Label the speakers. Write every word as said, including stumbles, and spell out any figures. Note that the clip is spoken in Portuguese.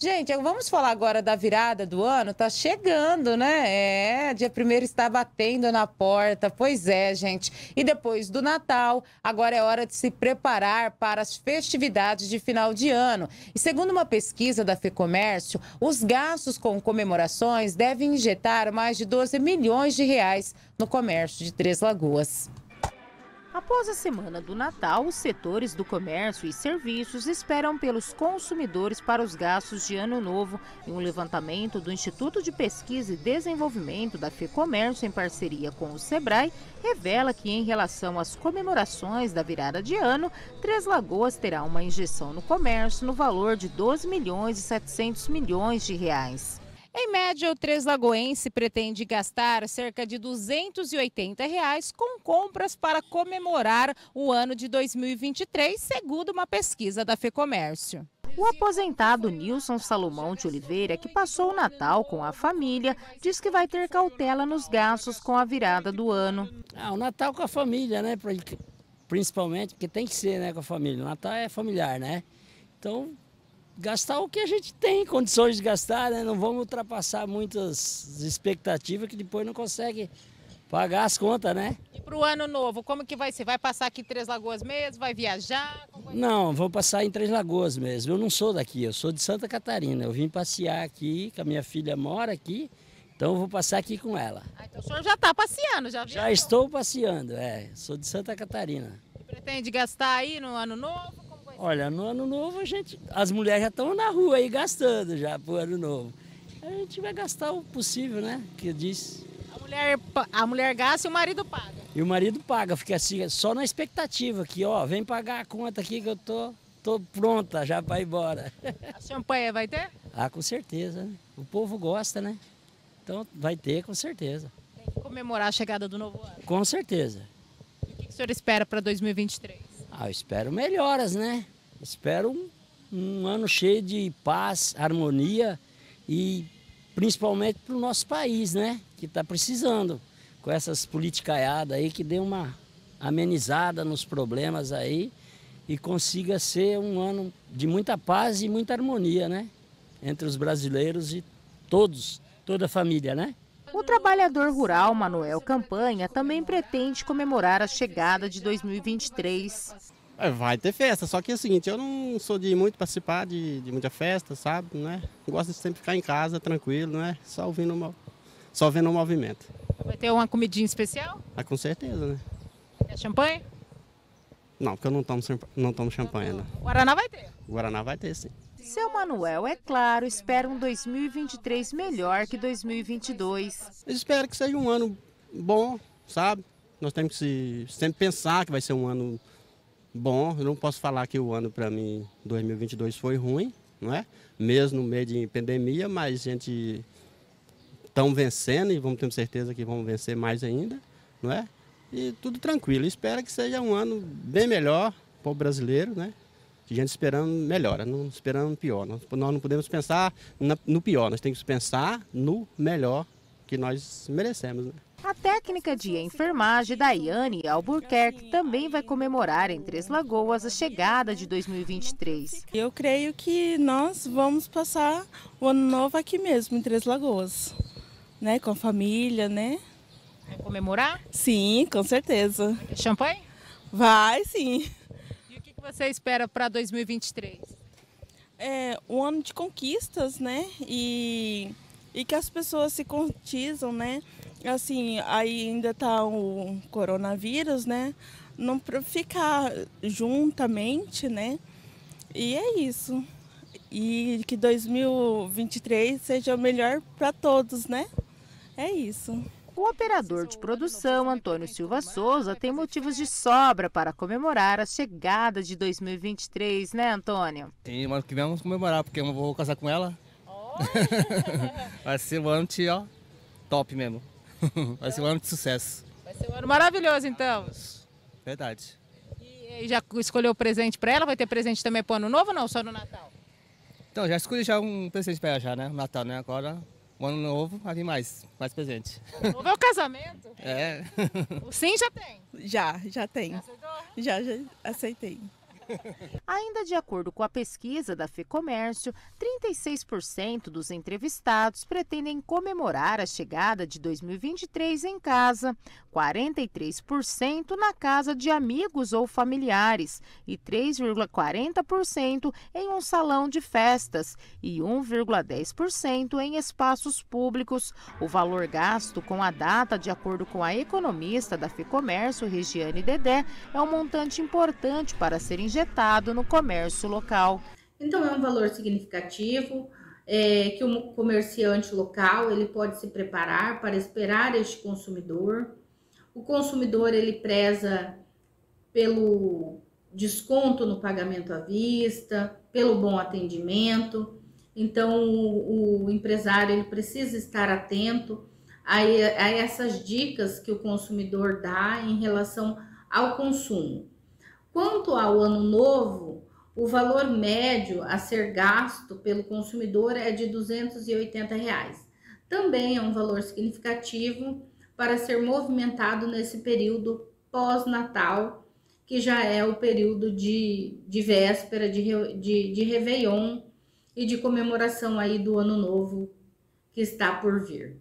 Speaker 1: Gente, vamos falar agora da virada do ano? Tá chegando, né? É, dia primeiro está batendo na porta. Pois é, gente. E depois do Natal, agora é hora de se preparar para as festividades de final de ano. E segundo uma pesquisa da FEComércio, os gastos com comemorações devem injetar mais de doze milhões de reais no comércio de Três Lagoas.
Speaker 2: Após a semana do Natal, os setores do comércio e serviços esperam pelos consumidores para os gastos de Ano Novo. E um levantamento do Instituto de Pesquisa e Desenvolvimento da FEComércio, em parceria com o Sebrae, revela que, em relação às comemorações da virada de ano, Três Lagoas terá uma injeção no comércio no valor de doze milhões e setecentos milhões de reais. Em média, o Três Lagoense pretende gastar cerca de duzentos e oitenta reais com compras para comemorar o ano de dois mil e vinte e três, segundo uma pesquisa da FEComércio. O aposentado Nilson Salomão de Oliveira, que passou o Natal com a família, diz que vai ter cautela nos gastos com a virada do ano.
Speaker 3: Ah, o Natal com a família, né? Principalmente, porque tem que ser, né, com a família. O Natal é familiar, né? Então, gastar o que a gente tem condições de gastar, né? Não vamos ultrapassar muitas expectativas que depois não consegue pagar as contas, né?
Speaker 2: E para o ano novo, como que vai ser? Vai passar aqui em Três Lagoas mesmo? Vai viajar? Vai...
Speaker 3: Não, vou passar em Três Lagoas mesmo. Eu não sou daqui, eu sou de Santa Catarina. Eu vim passear aqui, que a minha filha mora aqui, então eu vou passar aqui com ela.
Speaker 2: Ah, então o senhor já está passeando, já viu?
Speaker 3: Já estou passeando, é. Sou de Santa Catarina.
Speaker 2: E pretende gastar aí no ano novo?
Speaker 3: Olha, no ano novo a gente, as mulheres já estão na rua aí gastando já pro ano novo. A gente vai gastar o possível, né? Que eu disse.
Speaker 2: A mulher, a mulher gasta e o marido paga.
Speaker 3: E o marido paga, fica assim, só na expectativa que, ó, vem pagar a conta aqui que eu tô, tô pronta já para ir embora.
Speaker 2: A champanhe vai ter?
Speaker 3: Ah, com certeza. O povo gosta, né? Então vai ter, com certeza.
Speaker 2: Tem que comemorar a chegada do novo ano.
Speaker 3: Com certeza.
Speaker 2: E o que o senhor espera para dois mil e vinte e três?
Speaker 3: Ah, eu espero melhoras, né? Espero um, um ano cheio de paz, harmonia e principalmente para o nosso país, né? Que está precisando, com essas politicaiadas aí, que dê uma amenizada nos problemas aí e consiga ser um ano de muita paz e muita harmonia, né? Entre os brasileiros e todos, toda a família, né?
Speaker 2: O trabalhador rural Manuel Campanha também pretende comemorar a chegada de dois mil e vinte e três.
Speaker 4: Vai ter festa, só que é o seguinte, eu não sou de muito participar de, de muita festa, sabe? Né? Gosto de sempre ficar em casa, tranquilo, né? Só ouvindo, só vendo o movimento.
Speaker 2: Vai ter uma comidinha especial?
Speaker 4: Ah, com certeza, né?
Speaker 2: É champanhe?
Speaker 4: Não, porque eu não tomo, não tomo champanhe, não.
Speaker 2: O Guaraná vai ter?
Speaker 4: O Guaraná vai ter, sim.
Speaker 2: Seu Manuel, é claro, espera um dois mil e vinte e três melhor que dois mil e vinte e dois.
Speaker 4: Eu espero que seja um ano bom, sabe? Nós temos que se, sempre pensar que vai ser um ano bom. Eu não posso falar que o ano para mim, dois mil e vinte e dois, foi ruim, não é? Mesmo no meio de pandemia, mas a gente estamos vencendo e vamos ter certeza que vamos vencer mais ainda, não é? E tudo tranquilo. Espero que seja um ano bem melhor para o brasileiro, né? A gente esperando melhora, não esperando pior. Nós, nós não podemos pensar na, no pior, nós temos que pensar no melhor que nós merecemos, né?
Speaker 2: A técnica de enfermagem Daiane Albuquerque também vai comemorar em Três Lagoas a chegada de dois mil e vinte e três.
Speaker 5: Eu creio que nós vamos passar o ano novo aqui mesmo, em Três Lagoas, né? Com a família, né?
Speaker 2: Vai comemorar?
Speaker 5: Sim, com certeza.
Speaker 2: Vai ter champanhe?
Speaker 5: Vai, sim.
Speaker 2: E o que você espera para dois mil e vinte e três?
Speaker 5: É um ano de conquistas, né? E, e que as pessoas se conscientizam, né? Assim, aí ainda tá o coronavírus, né? Não para ficar juntamente, né? E é isso. E que dois mil e vinte e três seja o melhor para todos, né? É isso.
Speaker 2: O operador de produção, Antônio Silva Souza, tem motivos de sobra para comemorar a chegada de dois mil e vinte e três, né, Antônio?
Speaker 6: Sim, ano que vem vamos comemorar, porque eu vou casar com ela. Oh. Vai ser um ano de, ó, top mesmo. Vai ser um ano de sucesso.
Speaker 2: Vai ser um ano maravilhoso, então.
Speaker 6: Verdade.
Speaker 2: E já escolheu o presente para ela? Vai ter presente também para o ano novo ou não? Só no Natal?
Speaker 6: Então, já escolhi já um presente para ela já, né? Natal, né? Agora, o ano novo, vai vir mais, mais presente.
Speaker 2: O novo é o casamento?
Speaker 6: É.
Speaker 2: O sim já tem?
Speaker 5: Já, já tem.
Speaker 2: Já aceitou?
Speaker 5: Já, já aceitei.
Speaker 2: Ainda de acordo com a pesquisa da FEComércio, trinta e seis por cento dos entrevistados pretendem comemorar a chegada de dois mil e vinte e três em casa, quarenta e três por cento na casa de amigos ou familiares e três vírgula quarenta por cento em um salão de festas e um vírgula dez por cento em espaços públicos. O valor gasto com a data, de acordo com a economista da FEComércio, Regiane Dedé, é um montante importante para ser injetado no comércio local.
Speaker 7: Então é um valor significativo é, que o comerciante local ele pode se preparar para esperar este consumidor. O consumidor ele preza pelo desconto no pagamento à vista, pelo bom atendimento. Então o, o empresário ele precisa estar atento a, a essas dicas que o consumidor dá em relação ao consumo. Quanto ao ano novo, o valor médio a ser gasto pelo consumidor é de duzentos e oitenta reais. Também é um valor significativo para ser movimentado nesse período pós-natal, que já é o período de, de véspera, de, de, de Réveillon e de comemoração aí do ano novo que está por vir.